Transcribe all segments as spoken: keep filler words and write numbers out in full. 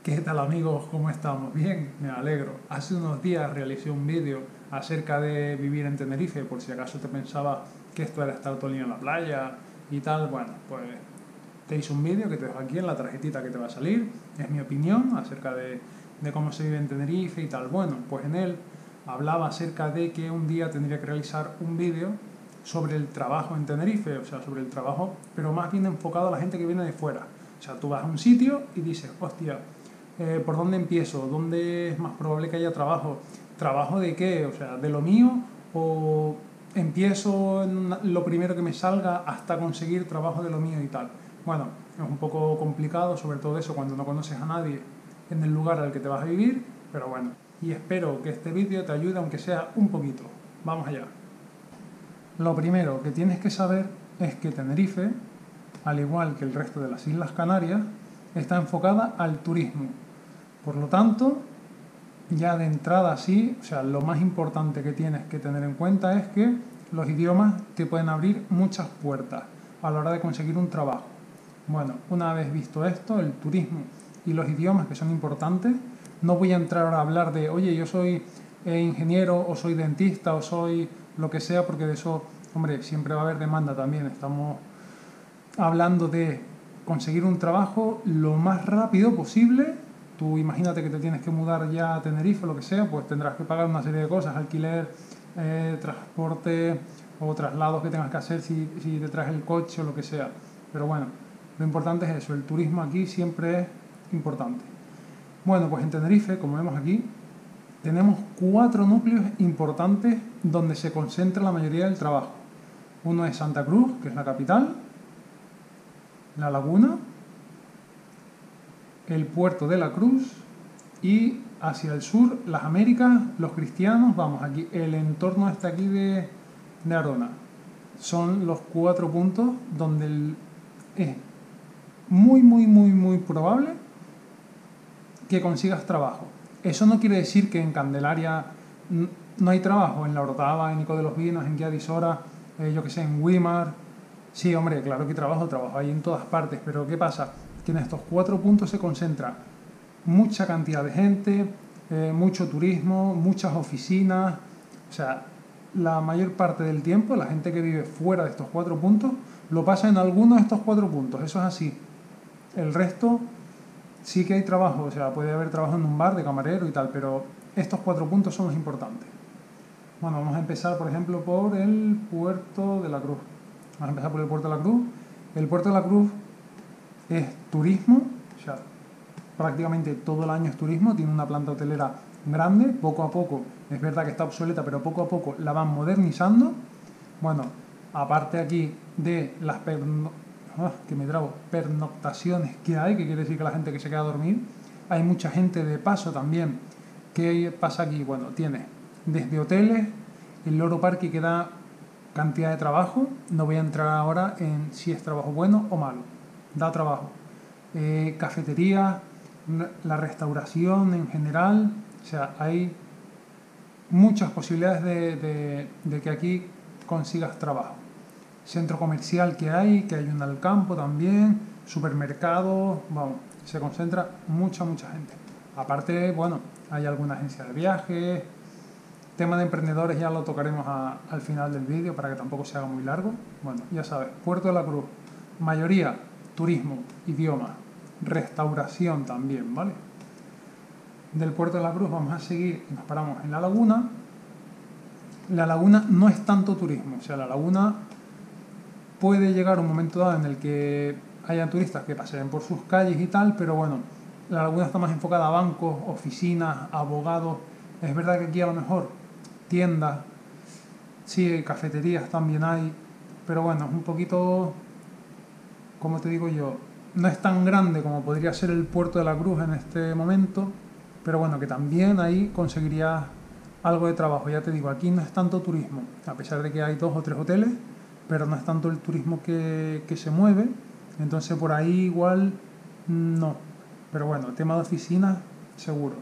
¿Qué tal amigos? ¿Cómo estamos? Bien, me alegro. Hace unos días realicé un vídeo acerca de vivir en Tenerife, por si acaso te pensaba que esto era estar todo el día en la playa y tal. Bueno, pues te hice un vídeo que te dejo aquí en la tarjetita que te va a salir. Es mi opinión acerca de, de cómo se vive en Tenerife y tal. Bueno, pues en él hablaba acerca de que un día tendría que realizar un vídeo sobre el trabajo en Tenerife, o sea, sobre el trabajo, pero más bien enfocado a la gente que viene de fuera. O sea, tú vas a un sitio y dices, hostia, eh, ¿por dónde empiezo? ¿Dónde es más probable que haya trabajo? ¿Trabajo de qué? O sea, ¿de lo mío? ¿O empiezo en lo primero que me salga hasta conseguir trabajo de lo mío y tal? Bueno, es un poco complicado, sobre todo eso cuando no conoces a nadie en el lugar al que te vas a vivir, pero bueno, y espero que este vídeo te ayude aunque sea un poquito. Vamos allá. Lo primero que tienes que saber es que Tenerife, al igual que el resto de las Islas Canarias, está enfocada al turismo. Por lo tanto, ya de entrada sí, o sea, lo más importante que tienes que tener en cuenta es que los idiomas te pueden abrir muchas puertas a la hora de conseguir un trabajo. Bueno, una vez visto esto, el turismo y los idiomas que son importantes, no voy a entrar ahora a hablar de, oye, yo soy eh, ingeniero o soy dentista o soy lo que sea, porque de eso, hombre, siempre va a haber demanda también. Estamos hablando de conseguir un trabajo lo más rápido posible. Tú imagínate que te tienes que mudar ya a Tenerife o lo que sea, pues tendrás que pagar una serie de cosas, alquiler, eh, transporte o traslados que tengas que hacer si, si te traes el coche o lo que sea. Pero bueno, lo importante es eso, el turismo aquí siempre es importante. Bueno, pues en Tenerife, como vemos aquí, tenemos cuatro núcleos importantes donde se concentra la mayoría del trabajo. Uno es Santa Cruz, que es la capital, La Laguna, el puerto de la Cruz y hacia el sur, las Américas, los Cristianos, vamos, aquí el entorno hasta aquí de, de Arona. Son los cuatro puntos donde el, es muy, muy, muy, muy probable que consigas trabajo. Eso no quiere decir que en Candelaria no hay trabajo, en La Orotava, en Nico de los Vinos, en Guía de Isora, eh, yo que sé, en Güímar. Sí, hombre, claro que hay trabajo, trabajo hay en todas partes, pero ¿qué pasa? Que en estos cuatro puntos se concentra mucha cantidad de gente, eh, mucho turismo, muchas oficinas, o sea, la mayor parte del tiempo la gente que vive fuera de estos cuatro puntos lo pasa en alguno de estos cuatro puntos, eso es así. El resto sí que hay trabajo, o sea, puede haber trabajo en un bar de camarero y tal, pero estos cuatro puntos son los importantes. Bueno, vamos a empezar, por ejemplo, por el Puerto de la Cruz. Vamos a empezar por el Puerto de la Cruz. El Puerto de la Cruz es turismo, o sea, prácticamente todo el año es turismo, tiene una planta hotelera grande, poco a poco, es verdad que está obsoleta, pero poco a poco la van modernizando. Bueno, aparte aquí de las perno oh, que me trago, pernoctaciones que hay, que quiere decir que la gente que se queda a dormir, hay mucha gente de paso también. ¿Qué pasa aquí? Bueno, tiene desde hoteles, el Loro Parque que da cantidad de trabajo, no voy a entrar ahora en si es trabajo bueno o malo, da trabajo. Eh, cafetería, la restauración en general, o sea, hay muchas posibilidades de, de, de que aquí consigas trabajo. Centro comercial que hay, que hay un al campo también, supermercados, vamos, se concentra mucha, mucha gente. Aparte, bueno, hay alguna agencia de viajes, tema de emprendedores ya lo tocaremos a, al final del vídeo para que tampoco se haga muy largo. Bueno, ya sabes, Puerto de la Cruz, mayoría turismo, idioma, restauración también, ¿vale? Del Puerto de la Cruz vamos a seguir y nos paramos en La Laguna. La Laguna no es tanto turismo, o sea, La Laguna puede llegar un momento dado en el que haya turistas que paseen por sus calles y tal, pero bueno, La Laguna está más enfocada a bancos, oficinas, abogados. Es verdad que aquí a lo mejor tiendas, sí, cafeterías también hay, pero bueno, es un poquito, como te digo yo, no es tan grande como podría ser el Puerto de la Cruz en este momento, pero bueno, que también ahí conseguirías algo de trabajo. Ya te digo, aquí no es tanto turismo, a pesar de que hay dos o tres hoteles, pero no es tanto el turismo que, que se mueve, entonces por ahí igual no. Pero bueno, el tema de oficinas, seguro.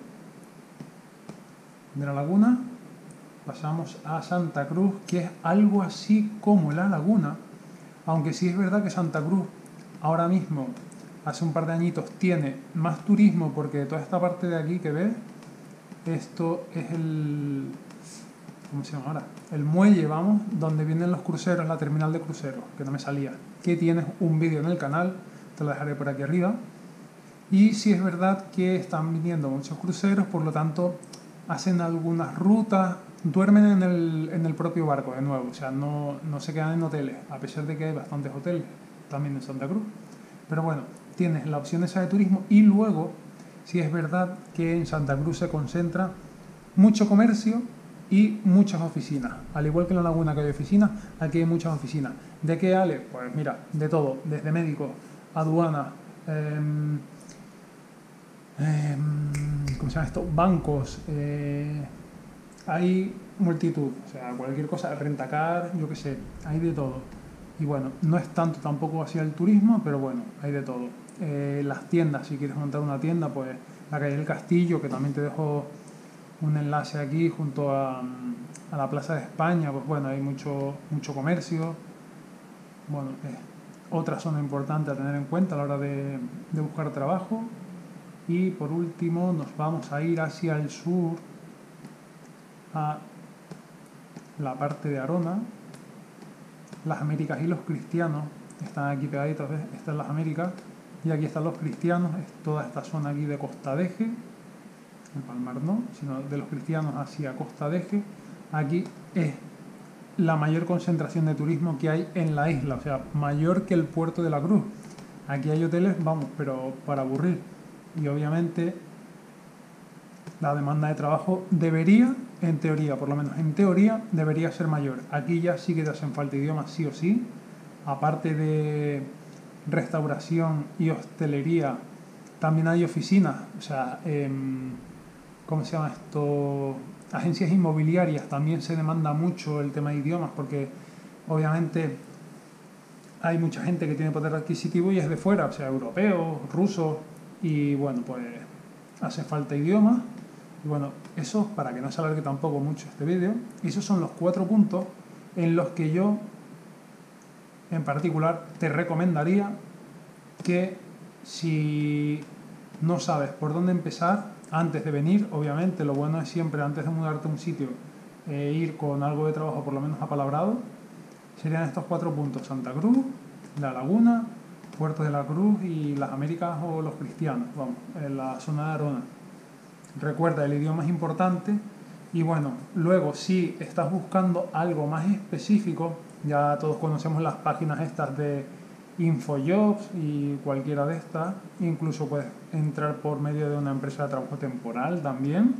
De La Laguna pasamos a Santa Cruz, que es algo así como La Laguna, aunque sí es verdad que Santa Cruz ahora mismo hace un par de añitos tiene más turismo porque toda esta parte de aquí que ves, esto es el, ¿cómo se llama ahora? El muelle, vamos, donde vienen los cruceros, la terminal de cruceros, que no me salía. Que tienes un vídeo en el canal, te lo dejaré por aquí arriba. Y sí es verdad que están viniendo muchos cruceros, por lo tanto hacen algunas rutas, duermen en el, en el propio barco de nuevo, o sea, no, no se quedan en hoteles, a pesar de que hay bastantes hoteles también en Santa Cruz. Pero bueno, tienes la opción esa de turismo y luego, sí es verdad que en Santa Cruz se concentra mucho comercio y muchas oficinas. Al igual que en la laguna que hay oficinas, aquí hay muchas oficinas. ¿De qué, Ale? Pues mira, de todo, desde médicos, aduanas, eh, eh, ¿cómo se llama esto? Bancos, eh, hay multitud, o sea, cualquier cosa, rentacar, yo qué sé, hay de todo. Y bueno, no es tanto tampoco hacia el turismo, pero bueno, hay de todo. Eh, las tiendas, si quieres montar una tienda, pues la calle del Castillo, que también te dejo un enlace aquí junto a, a la Plaza de España, pues bueno, hay mucho, mucho comercio. Bueno, es otra zona importante a tener en cuenta a la hora de, de buscar trabajo. Y por último nos vamos a ir hacia el sur, a la parte de Arona. Las Américas y los cristianos están aquí pegaditos, ¿ves? Estas son las Américas y aquí están los cristianos, es toda esta zona aquí de Costa de Eje, el Palmar no, sino de los cristianos hacia Costa de Eje. Aquí es la mayor concentración de turismo que hay en la isla, o sea, mayor que el Puerto de la Cruz. Aquí hay hoteles, vamos, pero para aburrir. Y obviamente la demanda de trabajo debería, en teoría, por lo menos en teoría, debería ser mayor. Aquí ya sí que te hacen falta idiomas sí o sí, aparte de restauración y hostelería, también hay oficinas, o sea, eh, ¿cómo se llama esto? Agencias inmobiliarias, también se demanda mucho el tema de idiomas porque obviamente hay mucha gente que tiene poder adquisitivo y es de fuera, o sea, europeos, rusos, y bueno, pues hace falta idiomas. Y bueno, eso, para que no se alargue tampoco mucho este vídeo, esos son los cuatro puntos en los que yo, en particular, te recomendaría que si no sabes por dónde empezar, antes de venir, obviamente, lo bueno es siempre, antes de mudarte a un sitio, eh, ir con algo de trabajo, por lo menos apalabrado, serían estos cuatro puntos: Santa Cruz, La Laguna, Puerto de la Cruz y las Américas o los cristianos, vamos, en la zona de Arona. Recuerda, el idioma es importante. Y bueno, luego si estás buscando algo más específico, ya todos conocemos las páginas estas de InfoJobs y cualquiera de estas, incluso puedes entrar por medio de una empresa de trabajo temporal también.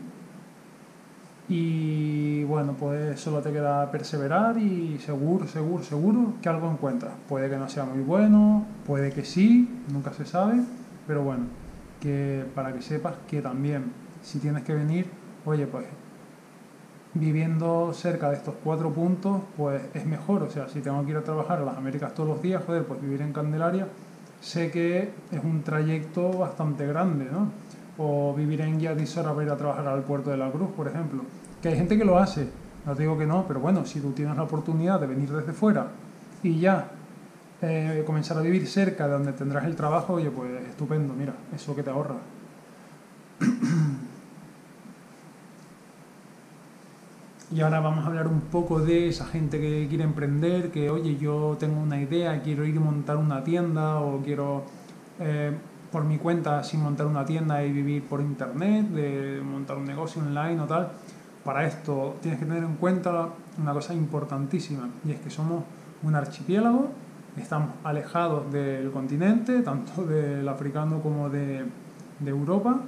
Y bueno, pues solo te queda perseverar y seguro, seguro, seguro que algo encuentras. Puede que no sea muy bueno, puede que sí, nunca se sabe, pero bueno, que para que sepas que también si tienes que venir, oye, pues viviendo cerca de estos cuatro puntos, pues es mejor. O sea, si tengo que ir a trabajar a las Américas todos los días, joder, pues vivir en Candelaria, sé que es un trayecto bastante grande, ¿no? O vivir en Yadisora para ir a trabajar al Puerto de la Cruz, por ejemplo. Que hay gente que lo hace, no te digo que no, pero bueno, si tú tienes la oportunidad de venir desde fuera y ya eh, comenzar a vivir cerca de donde tendrás el trabajo, oye, pues estupendo, mira, eso que te ahorra. Y ahora vamos a hablar un poco de esa gente que quiere emprender, que oye, yo tengo una idea, quiero ir a montar una tienda o quiero eh, por mi cuenta sin montar una tienda y vivir por internet, de montar un negocio online o tal. Para esto tienes que tener en cuenta una cosa importantísima, y es que somos un archipiélago, estamos alejados del continente, tanto del africano como de, de Europa,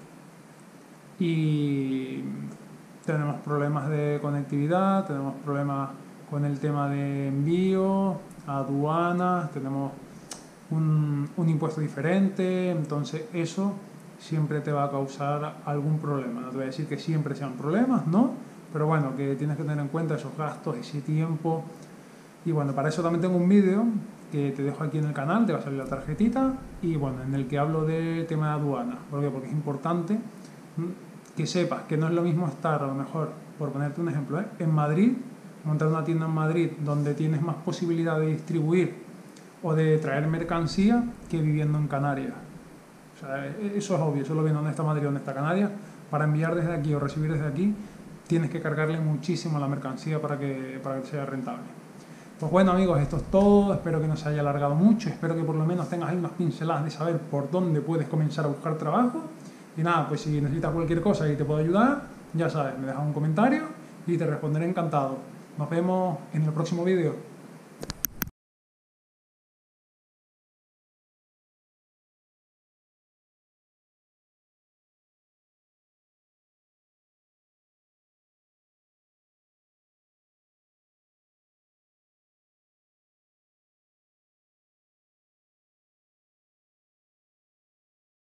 y tenemos problemas de conectividad, tenemos problemas con el tema de envío, aduanas, tenemos un, un impuesto diferente, entonces eso siempre te va a causar algún problema. No te voy a decir que siempre sean problemas, ¿no? Pero bueno, que tienes que tener en cuenta esos gastos, ese tiempo. Y bueno, para eso también tengo un vídeo que te dejo aquí en el canal, te va a salir la tarjetita, y bueno, en el que hablo del tema de aduanas. ¿Por qué? Porque es importante que sepas que no es lo mismo estar, a lo mejor, por ponerte un ejemplo, ¿eh? en Madrid, montar una tienda en Madrid donde tienes más posibilidad de distribuir o de traer mercancía que viviendo en Canarias. O sea, eso es obvio, eso lo ven dónde está Madrid, dónde está Canarias. Para enviar desde aquí o recibir desde aquí, tienes que cargarle muchísimo la mercancía para que, para que sea rentable. Pues bueno amigos, esto es todo, espero que no se haya alargado mucho, espero que por lo menos tengas ahí unas pinceladas de saber por dónde puedes comenzar a buscar trabajo. Y nada, pues si necesitas cualquier cosa y te puedo ayudar, ya sabes, me dejas un comentario y te responderé encantado. Nos vemos en el próximo vídeo.